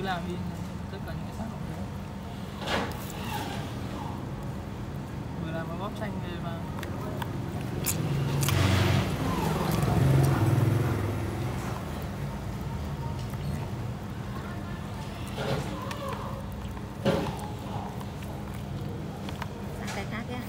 làm đi tất cả những cái xác của vừa làm mà bóp chanh về mà. Cái khác nhé.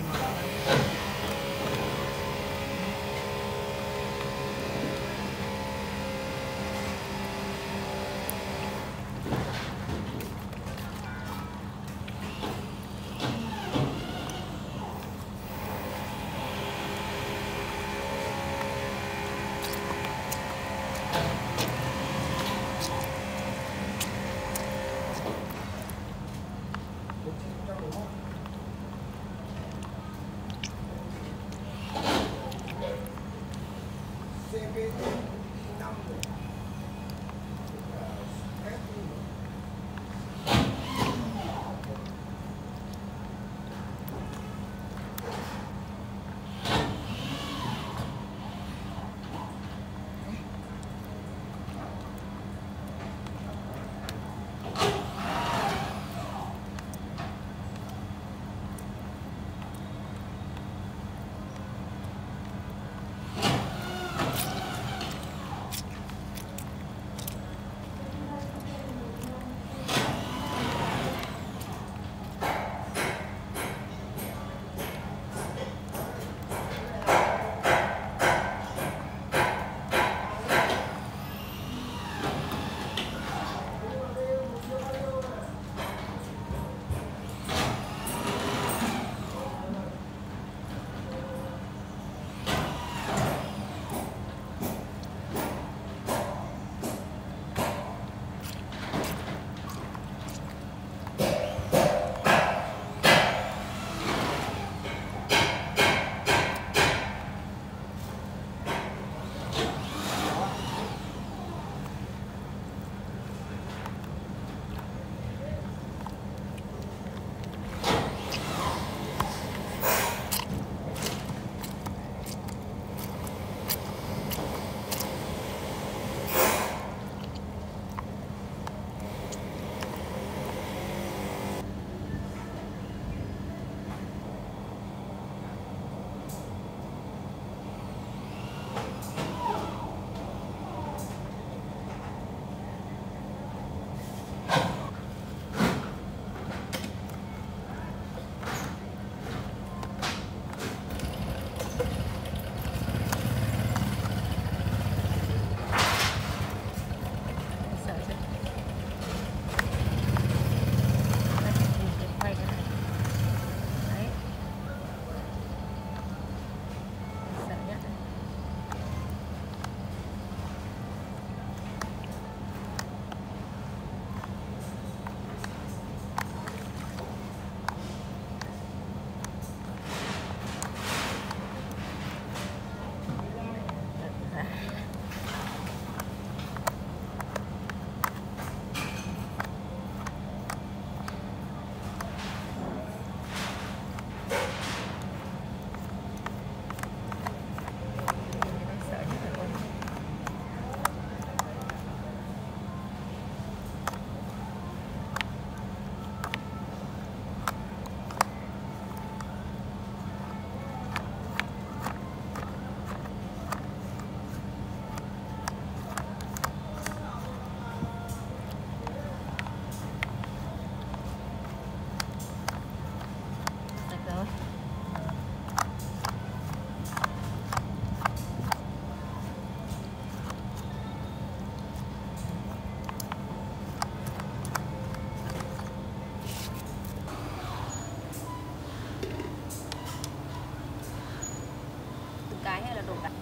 Cái hay là đồ cái?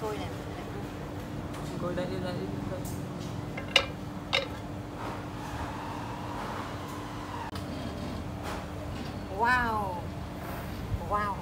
sôi này. Ngồi đây, đây. Wow. Wow.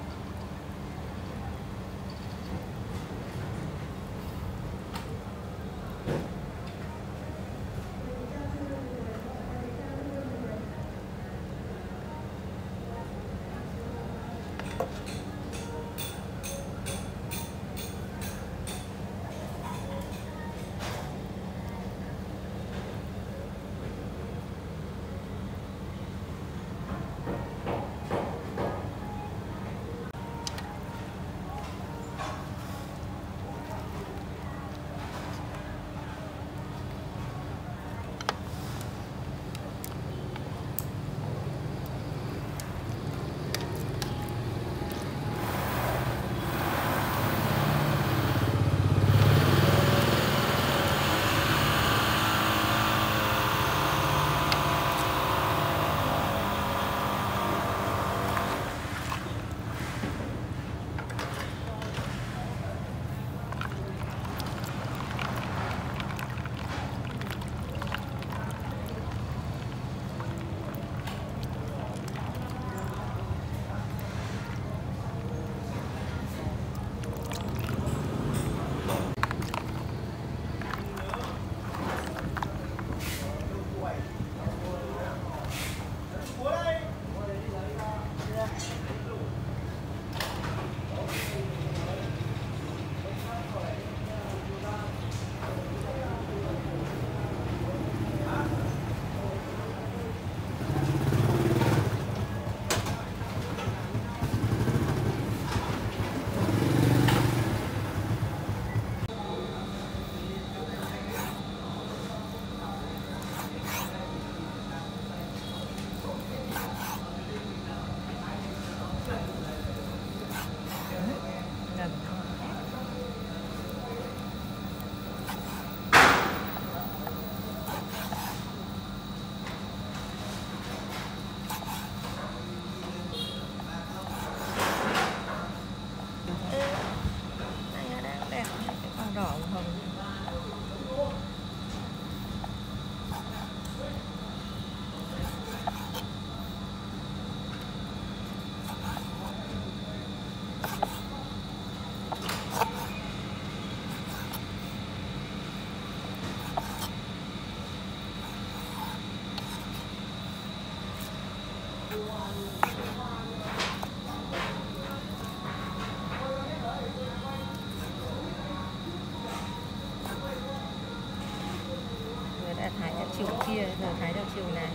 Thái theo chiều kia, giờ thái theo chiều này.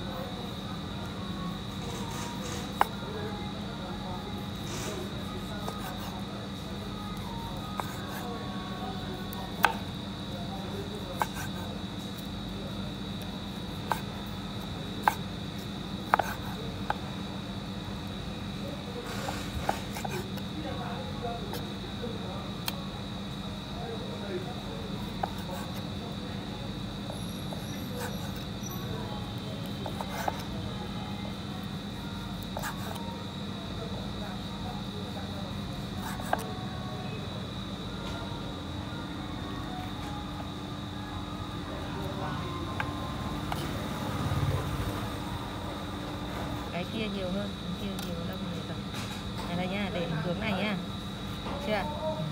Cái kia nhiều hơn, cái kia nhiều lông nhiều tầng. Này đây nhá, để hướng này nhá. Chưa?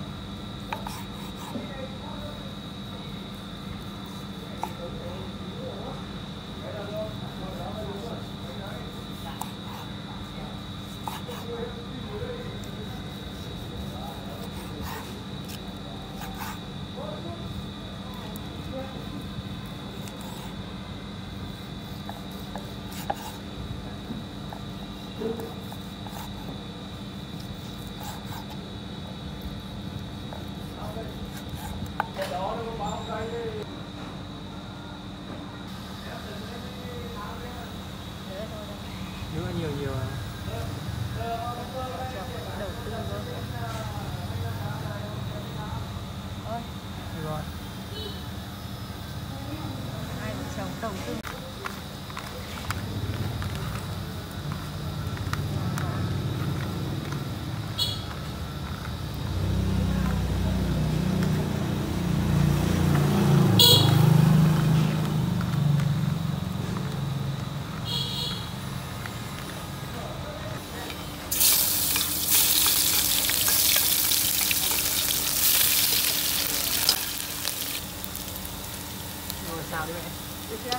Nữa nhiều à? Đầu tư luôn. Ôi, Rồi. hai vợ chồng đầu tư. xào đi mẹ. Được chưa?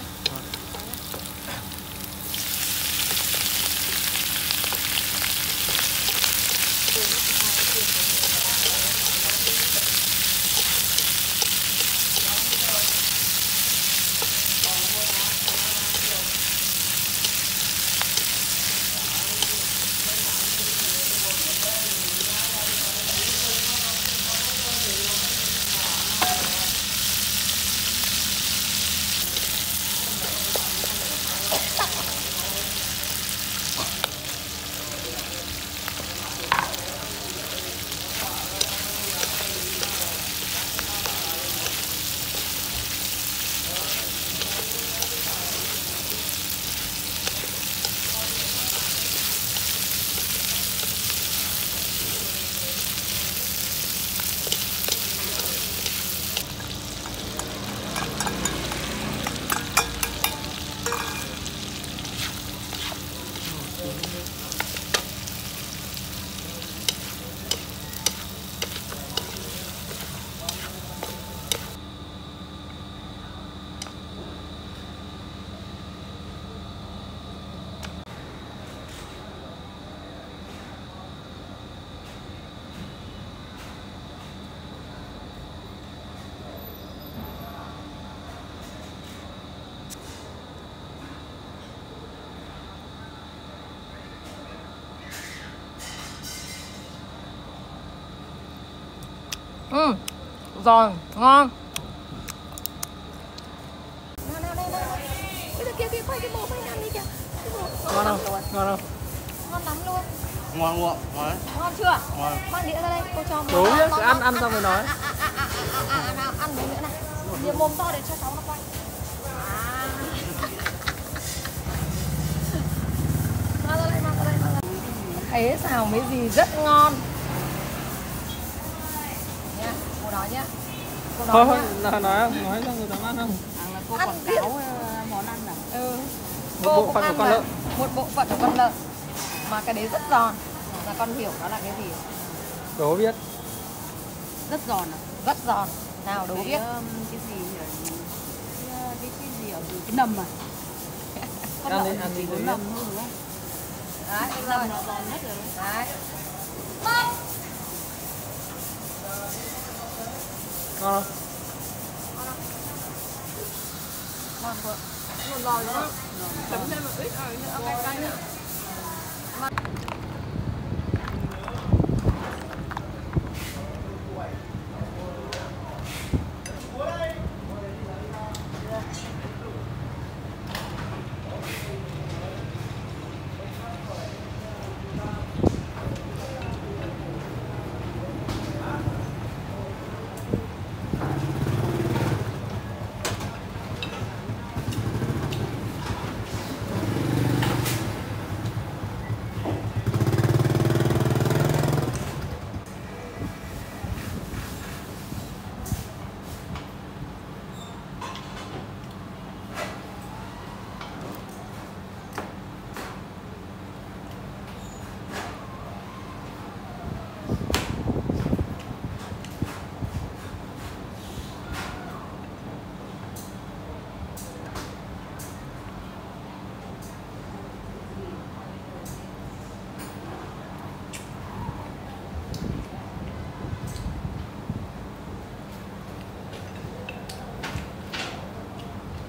Giòn, ngon. Kia quay cái bộ quay ăn đi kìa. Ngon không? Ngon không? Ngon lắm luôn. Ngon luôn. Ngon chưa? Ngon. Mang đĩa ra đây, cô cho. Đúng chứ, ăn xong rồi nói. Nào, ăn đấy nữa này. Nhiều mồm to để cho cháu nó quay. Mang ra đây. Thấy xào mấy gì rất ngon. Nha, cô nói nhá. Thôi, nói xong rồi dám ăn không? Cô quảng cáo món ăn à? Ừ. Một bộ phận của con lợn. Một bộ phận của con lợn. Mà cái đấy rất giòn. Là con hiểu nó là cái gì? Đố biết. Rất giòn à? Rất giòn. Nào đố biết. Cái gì nhỉ? Cái gì ở cái nầm à? Ăn đi. Có nầm thôi đúng không? Đấy, Cái rồi. nầm nó giòn nhất rồi. Đấy. Ngon không? Ngon quá. Chấm thêm một ít ở nữa, cay cay nữa.